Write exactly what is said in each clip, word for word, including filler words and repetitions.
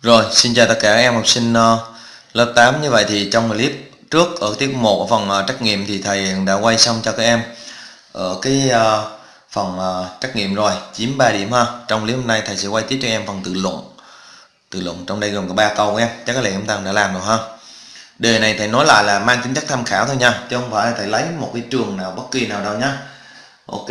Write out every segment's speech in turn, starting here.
Rồi, xin chào tất cả các em học sinh uh, lớp tám. Như vậy thì trong clip trước ở tiết một ở phần uh, trắc nghiệm thì thầy đã quay xong cho các em ở cái uh, phần uh, trắc nghiệm rồi, chiếm ba điểm ha. Trong clip hôm nay thầy sẽ quay tiếp cho em phần tự luận. Tự luận trong đây gồm có ba câu em, chắc có lẽ chúng ta đã làm rồi ha. Đề này thầy nói lại là mang tính chất tham khảo thôi nha, chứ không phải là thầy lấy một cái trường nào bất kỳ nào đâu nhá. Ok.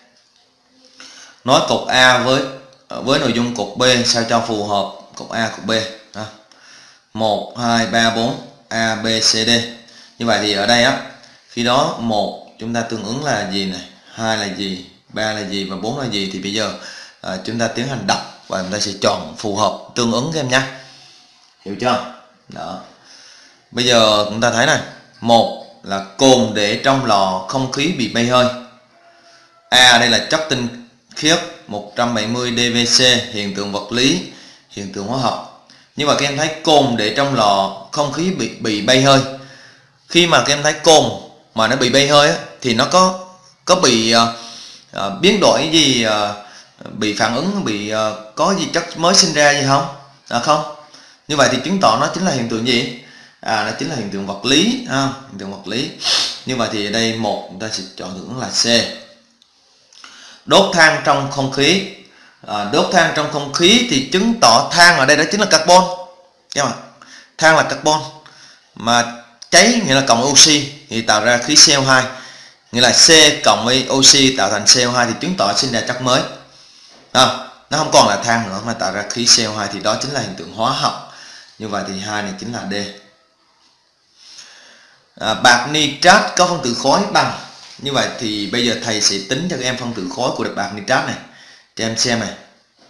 Nói cột A với với nội dung cột B sao cho phù hợp cột A cột B ha. một hai ba bốn A B C D. Như vậy thì ở đây á, khi đó một chúng ta tương ứng là gì này, hai là gì, ba là gì và bốn là gì, thì bây giờ à, chúng ta tiến hành đọc và chúng ta sẽ chọn phù hợp tương ứng các em nhé. Hiểu chưa? Đó. Bây giờ chúng ta thấy này, một là cồn để trong lò không khí bị bay hơi. A đây là chất tinh khiết một trăm bảy mươi D V C, hiện tượng vật lý, hiện tượng hóa học. Nhưng mà các em thấy cồn để trong lò không khí bị bị bay hơi. Khi mà các em thấy cồn mà nó bị bay hơi á, thì nó có có bị uh, uh, biến đổi gì, uh, bị phản ứng, bị uh, có gì chất mới sinh ra gì không? À không. Như vậy thì chứng tỏ nó chính là hiện tượng gì? À nó chính là hiện tượng vật lý ha, hiện tượng vật lý. Như vậy thì ở đây một chúng ta sẽ chọn hướng là C. Đốt than trong không khí. À, đốt than trong không khí thì chứng tỏ than ở đây đó chính là carbon. Các bạn, than là carbon, mà cháy nghĩa là cộng oxy thì tạo ra khí C O hai, nghĩa là C cộng với oxy tạo thành C O hai thì chứng tỏ sinh ra chất mới. À, nó không còn là than nữa mà tạo ra khí C O hai thì đó chính là hiện tượng hóa học. Như vậy thì hai này chính là D. À, bạc nitrat có phân tử khối bằng. Như vậy thì bây giờ thầy sẽ tính cho các em phân tử khối của bạc nitrat này cho em xem này.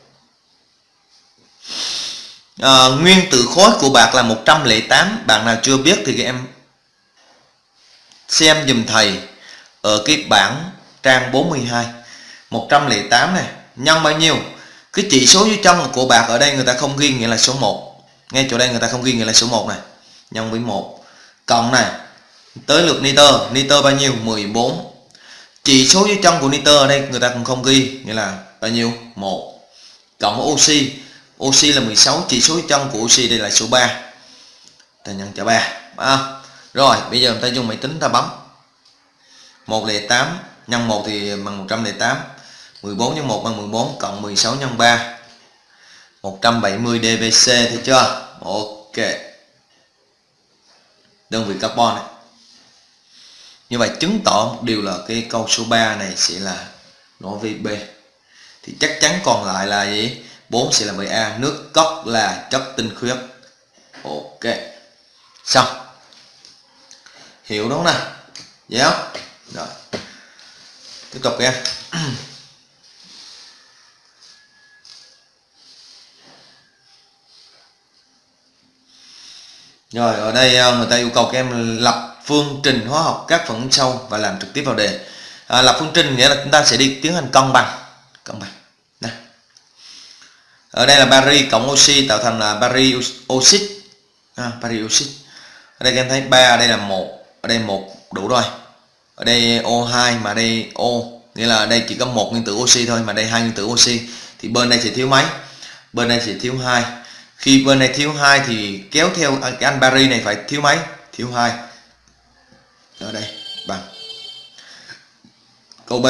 À, nguyên tử khối của bạc là một trăm lẻ tám. Bạn nào chưa biết thì các em xem dùm thầy ở cái bảng trang bốn mươi hai. Một trăm lẻ tám này nhân bao nhiêu? Cái chỉ số dưới trong của bạc ở đây người ta không ghi nghĩa là số một. Ngay chỗ đây người ta không ghi nghĩa là số một này. Nhân với một. Cộng này. Tới lượt nitơ. Nitơ bao nhiêu? mười bốn. Chỉ số dưới trong của nitơ ở đây người ta cũng không ghi. Nghĩa là bao nhiêu? một. Cộng với oxy. Oxy là mười sáu. Chỉ số dưới trong của oxy đây là số ba. Ta nhân cho ba. À, rồi bây giờ ta dùng máy tính ta bấm. một trăm lẻ tám nhân một thì bằng một trăm lẻ tám. mười bốn nhân một bằng mười bốn. Cộng mười sáu nhân ba. một trăm bảy mươi D V C. Thấy chưa? Ok. Đơn vị carbon này. Như vậy chứng tỏ một điều là cái câu số ba này sẽ là nối với B. Thì chắc chắn còn lại là gì? bốn sẽ là với A. Nước cốt là chất tinh khiết. Ok. Xong. Hiểu đúng không nào? Dạ không? Rồi. Tiếp tục nha. Rồi ở đây người ta yêu cầu các em lập phương trình hóa học các phản ứng sau và làm trực tiếp vào đề. À, lập phương trình nghĩa là chúng ta sẽ đi tiến hành cân bằng. Cân bằng. Này. Ở đây là bari cộng oxy tạo thành là bari oxit. À, bari oxit. Ở đây các em thấy ba, ở đây là một, ở đây một đủ rồi. Ở đây O hai mà đây O, nghĩa là ở đây chỉ có một nguyên tử oxy thôi, mà đây hai nguyên tử oxy thì bên đây sẽ thiếu mấy? Bên đây sẽ thiếu hai. Khi bên này thiếu hai thì kéo theo cái anh bari này phải thiếu mấy? Thiếu hai. Ở đây bằng. Câu B.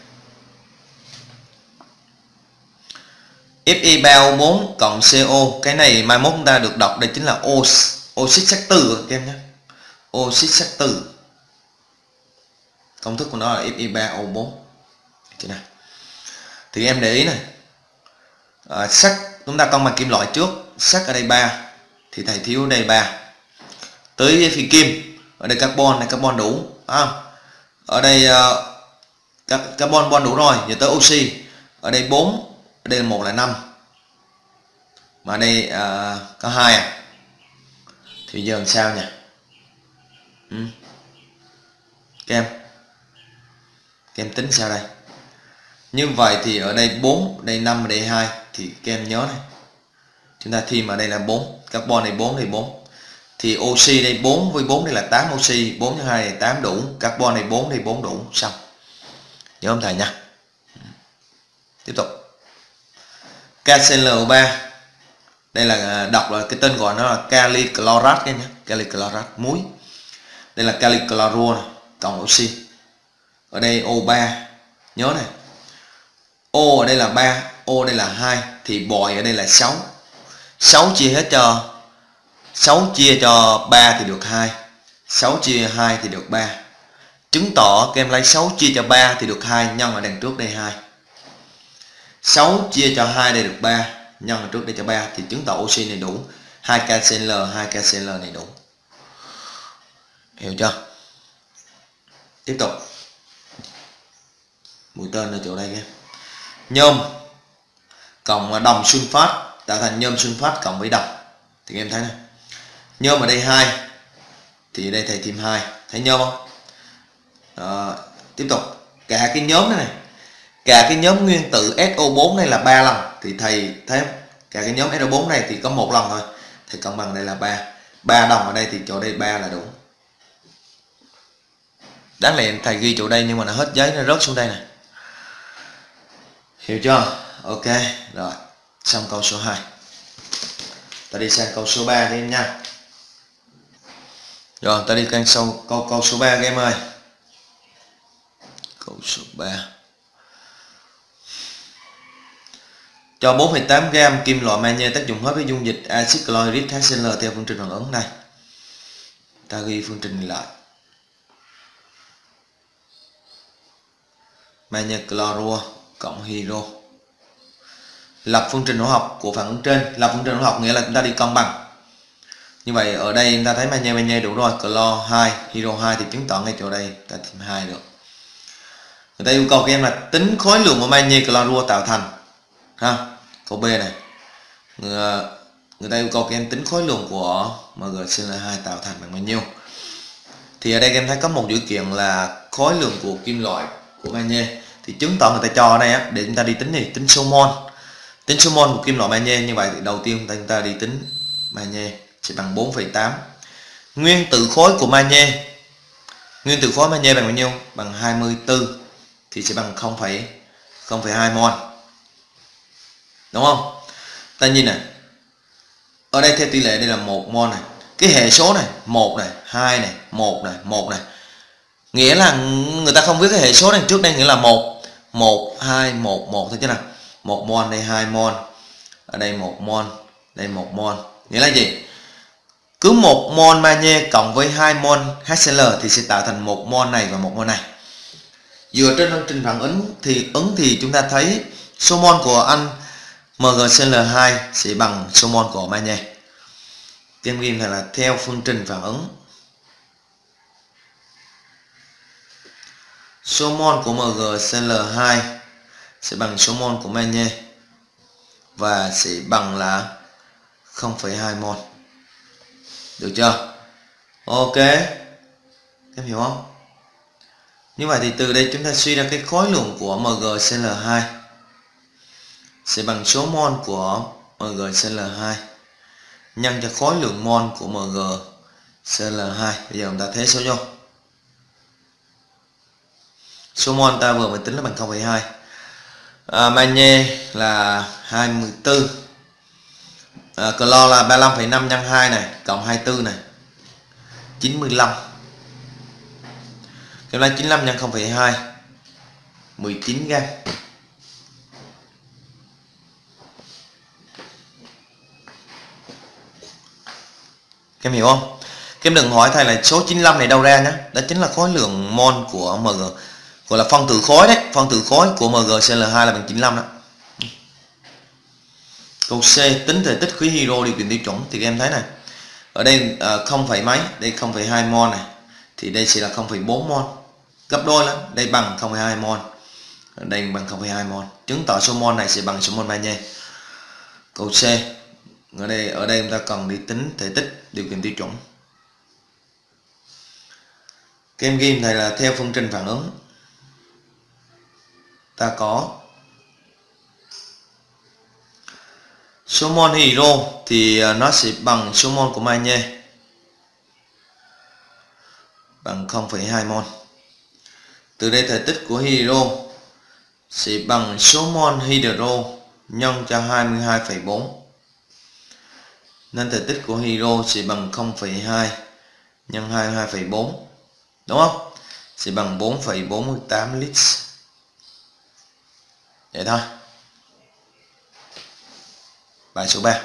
Fe ba O bốn cộng CO. Cái này mai mốt chúng ta được đọc đây chính là oxit sắt tử các em nhé. Oxit sắt tử. Công thức của nó là Fe ba O bốn. Thế nào? Thì em để ý này. À, sắt chúng ta cân bằng kim loại trước. Sắt ở đây ba thì thầy thiếu ở đây ba. Tới phi kim, ở đây carbon này, carbon đủ à. Ở đây uh, carbon bon đủ rồi. Giờ tới oxy, ở đây bốn, ở đây là một là năm, mà đây uh, có hai à. Thì giờ làm sao nhỉ? Ừ. Các em các em tính sao đây? Như vậy thì ở đây bốn, đây năm, ở đây hai thì các em nhớ này. Chúng ta thêm ở đây là bốn, carbon này bốn, đây bốn. Thì oxy đây bốn với bốn đây là tám oxy, bốn nhân hai này tám đủ, carbon này bốn đây bốn đủ, xong. Nhớ không thầy nha. Tiếp tục. K C l O ba Đây là đọc là cái tên gọi nó là kali chlorat cái nhé, kali chlorat muối. Đây là kali chlorua này, cộng oxy. Ở đây O ba, nhớ này. O ở đây là ba, O đây là hai, thì bội ở đây là sáu. sáu chia hết cho sáu chia cho ba thì được hai. sáu chia hai thì được ba. Chứng tỏ các em lấy sáu chia cho ba thì được hai, nhân ở đằng trước đây hai. sáu chia cho hai đây được ba, nhân ở trước đây cho ba, thì chứng tỏ oxy này đủ. hai K C l, hai K C l này đủ. Hiểu chưa? Tiếp tục. Mũi tên ở chỗ đây kia. Nhôm cộng đồng sunfat tạo thành nhôm sunfat cộng với đồng. Thì em thấy này. Nhôm ở đây hai, thì ở đây thầy thêm hai. Thấy nhôm không? Đó. Tiếp tục. Cả cái nhóm này này, cả cái nhóm nguyên tử S O bốn này là ba lần, thì thầy thấy không? Cả cái nhóm S O bốn này thì có một lần thôi, thì cân bằng đây là ba. ba đồng ở đây thì chỗ đây ba là đủ. Đáng lẽ thầy ghi chỗ đây nhưng mà nó hết giấy, nó rớt xuống đây này. Hiểu chưa? Ok, rồi. Xong câu số hai. Ta đi sang câu số ba các em nha. Rồi, ta đi sang câu câu câu số ba các em ơi. Câu số ba. Cho bốn phẩy tám gam kim loại magie tác dụng hết với dung dịch axit chlorhydric H C l theo phương trình phản ứng này. Ta ghi phương trình lại. Magie chlorua cộng hydro. Lập phương trình hóa học của phản ứng trên. Lập phương trình hóa học nghĩa là chúng ta đi cân bằng. Như vậy ở đây chúng ta thấy magie magie đủ rồi, clo hai, hydro hai, thì chứng tỏ ngay chỗ đây ta thêm hai được. Người ta yêu cầu các em là tính khối lượng của magie chlorua tạo thành. Ha, câu B này. Người, người ta yêu cầu các em tính khối lượng của MgCl hai tạo thành bằng bao nhiêu. Thì ở đây các em thấy có một dữ kiện là khối lượng của kim loại của magie, thì chứng tỏ người ta cho ở đây á, để chúng ta đi tính này, tính số mol. Tính số mol của kim loại magie. Như vậy thì đầu tiên chúng ta đi tính magie sẽ bằng bốn phẩy tám. Nguyên tử khối của magie, nguyên tử khối magie bằng bao nhiêu? Bằng hai mươi tư, thì sẽ bằng không phẩy hai mol. Đúng không? Ta nhìn này. Ở đây theo tỷ lệ đây là một mol này. Cái hệ số này, một này, hai này, một này, một này. Nghĩa là người ta không viết cái hệ số này trước đây, nghĩa là một, một, hai, một, một thôi chứ nào. một mol đây hai mol. Ở đây một mol, đây một mol. Nghĩa là gì? Cứ một mol magie cộng với hai mol H C l thì sẽ tạo thành một mol này và một mol này. Dựa trên phương trình phản ứng thì ứng thì chúng ta thấy số mol của anh MgCl hai sẽ bằng số mol của magie. Tiên ghi là theo phương trình phản ứng, số mol của MgCl hai sẽ bằng số mol của magie và sẽ bằng là không phẩy hai mol. Được chưa? Ok. Em hiểu không? Như vậy thì từ đây chúng ta suy ra cái khối lượng của MgCl hai sẽ bằng số mol của MgCl hai nhân cho khối lượng mol của MgCl hai. Bây giờ chúng ta thế số vô. Số mol ta vừa mới tính là bằng không phẩy hai. À, magie là hai mươi tư. À, clo là ba mươi lăm phẩy năm nhân hai này, cộng hai mươi tư này, chín mươi lăm. Cái này chín mươi lăm nhân không phẩy hai, mười chín gam. Các em hiểu không? Các em đừng hỏi thầy là số chín mươi lăm này đâu ra nhé. Đó chính là khối lượng mol của Mg, gọi là phân tử khối đấy. Phân tử khối của MgCl hai là bằng chín mươi lăm đó. Câu C, tính thể tích khí hydro điều kiện tiêu chuẩn. Thì các em thấy này, ở đây không phẩy mấy, đây không phẩy hai mol này, thì đây sẽ là không phẩy bốn mol, gấp đôi lắm. Đây bằng không phẩy hai mol, ở đây bằng không phẩy hai mol, chứng tỏ số mol này sẽ bằng số mol magie. Câu C, ở đây ở đây chúng ta cần đi tính thể tích điều kiện tiêu chuẩn. Các em ghi này là theo phương trình phản ứng ta có số mol hydro thì nó sẽ bằng số mol của magie bằng không phẩy hai mol. Từ đây thể tích của hydro sẽ bằng số mol hydro nhân cho hai mươi hai phẩy bốn. nên thể tích của hydro sẽ bằng không phẩy hai nhân hai mươi hai phẩy bốn, đúng không? Sẽ bằng bốn phẩy bốn mươi tám lít. Vậy thôi. Bài số ba.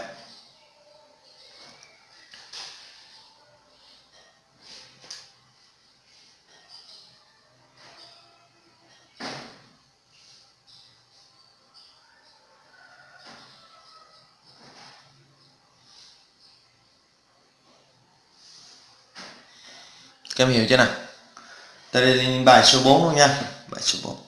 Các em hiểu chưa nào? Ta đi bài số bốn luôn nha. Bài số bốn.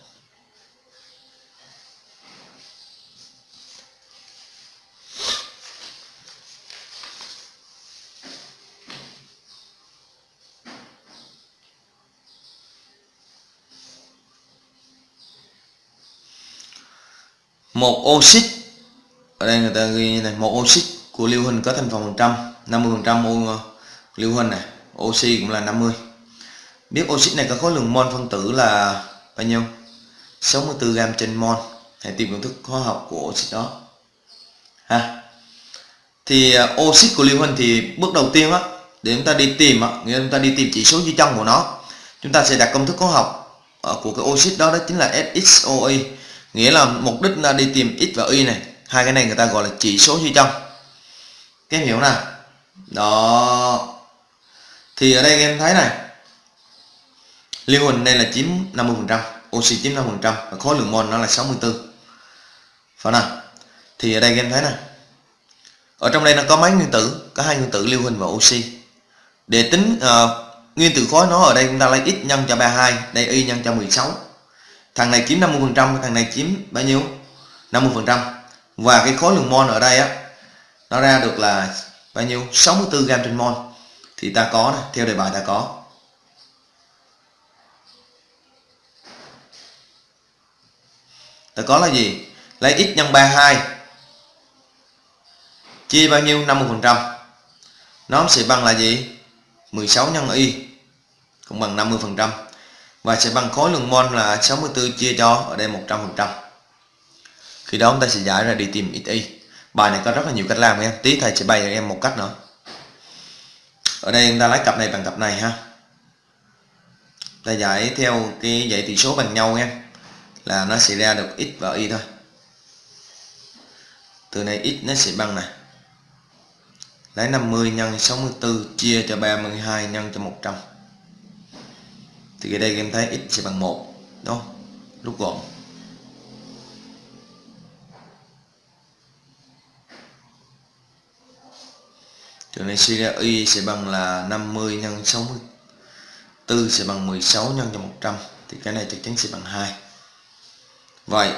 Một oxit, ở đây người ta ghi như này, một oxit của lưu huỳnh có thành phần phần trăm, năm mươi phần trăm lưu huỳnh này, oxy cũng là năm mươi. Biết oxit này có khối lượng mol phân tử là bao nhiêu? sáu mươi tư gam trên mol. Hãy tìm công thức hóa học của oxit đó. Ha. Thì uh, oxit của lưu huỳnh thì bước đầu tiên á, để chúng ta đi tìm á, nghĩa chúng ta đi tìm chỉ số duy chân của nó, chúng ta sẽ đặt công thức hóa học uh, của cái oxit đó, đó chính là ét ích o i. Nghĩa là mục đích là đi tìm x và y này, hai cái này người ta gọi là chỉ số duy chân. Các em hiểu nào? Đó. Thì ở đây các em thấy này, lưu huỳnh đây là chiếm năm mươi phần trăm, oxy chiếm năm mươi phần trăm và khối lượng mol nó là sáu mươi tư. Phải nào? Thì ở đây các em thấy này, ở trong đây nó có mấy nguyên tử? Có hai nguyên tử lưu huỳnh và oxy. Để tính uh, nguyên tử khối nó, ở đây chúng ta lấy x nhân cho ba mươi hai, đây y nhân cho mười sáu. Thằng này chiếm năm mươi phần trăm, thằng này chiếm bao nhiêu? năm mươi phần trăm. Và cái khối lượng mol ở đây á, nó ra được là bao nhiêu? sáu mươi tư gam trên mol. Thì ta có này, theo đề bài ta có. Ta có là gì? Lấy x nhân ba mươi hai chia bao nhiêu? năm mươi phần trăm. Nó sẽ bằng là gì? mười sáu nhân y cũng bằng năm mươi phần trăm. Và sẽ bằng khối lượng mol là sáu mươi tư chia cho ở đây một trăm phần trăm. Khi đó chúng ta sẽ giải ra đi tìm xy. Bài này có rất là nhiều cách làm em. Tí thầy sẽ bày cho em một cách nữa. Ở đây chúng ta lấy cặp này bằng cặp này ha. Ta giải theo cái dãy tỷ số bằng nhau em, là nó sẽ ra được x và y thôi. Từ này x nó sẽ bằng này, lấy năm mươi nhân sáu mươi tư chia cho ba mươi hai nhân cho một trăm. Thì ở đây em thấy x sẽ bằng một. Đó, rút gọn. Từ này suy ra y sẽ bằng là năm mươi nhân sáu mươi tư sẽ bằng mười sáu nhân cho một trăm. Thì cái này chắc chắn sẽ bằng hai. Vậy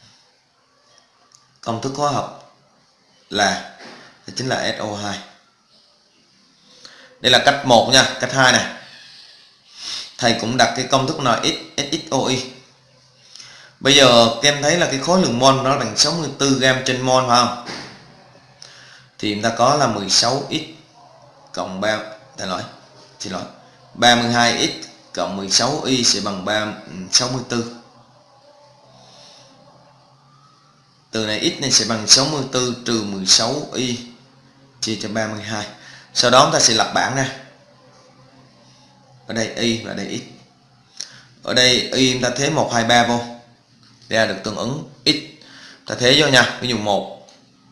công thức hóa học là chính là ét o hai. Đây là cách một nha. Cách hai này, thầy cũng đặt cái công thức nào x ét ích o i. Bây giờ các em thấy là cái khối lượng mol nó bằng sáu mươi tư gam trên mol phải không? Thì chúng ta có là mười sáu x cộng ba, thầy lỗi, xin lỗi, ba mươi hai x cộng mười sáu y sẽ bằng sáu mươi tư. Từ này x này sẽ bằng sáu mươi tư trừ mười sáu y chia cho ba mươi hai. Sau đó chúng ta sẽ lập bảng ra. Ở đây y và ở đây x. Ở đây y chúng ta thế một hai ba vô, ra được tương ứng x. Ta thế vô nha. Ví dụ một,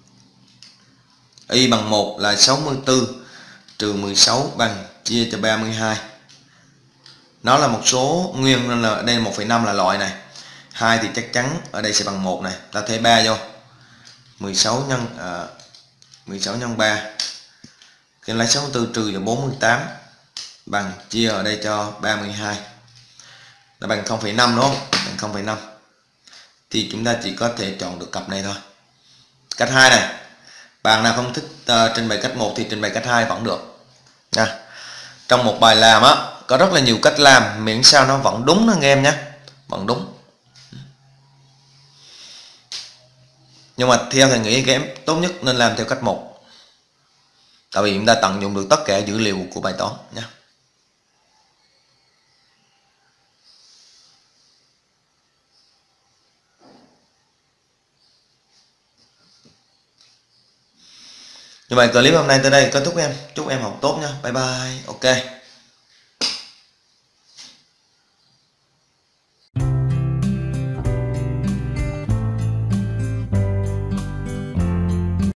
y bằng một là sáu mươi tư trừ mười sáu bằng chia cho ba mươi hai. Nó là một số nguyên nên là ở đây một phẩy năm là loại này. hai thì chắc chắn ở đây sẽ bằng một này. Ta thế ba vô. mười sáu nhân à, mười sáu nhân ba. Cái lấy sáu mươi tư trừ cho bốn mươi tám bằng chia ở đây cho ba mươi hai. Là bằng không phẩy năm đúng không? Bằng không phẩy năm. Thì chúng ta chỉ có thể chọn được cặp này thôi. Cách hai này, bạn nào không thích uh, trình bày cách một thì trình bày cách hai vẫn được nha. Trong một bài làm á, có rất là nhiều cách làm, miễn sao nó vẫn đúng anh em nhé, vẫn đúng. Nhưng mà theo thầy nghĩ cái em tốt nhất nên làm theo cách một, tại vì chúng ta tận dụng được tất cả dữ liệu của bài toán nha. Như vậy clip hôm nay tới đây kết thúc em. Chúc em học tốt nha. Bye bye. Ok.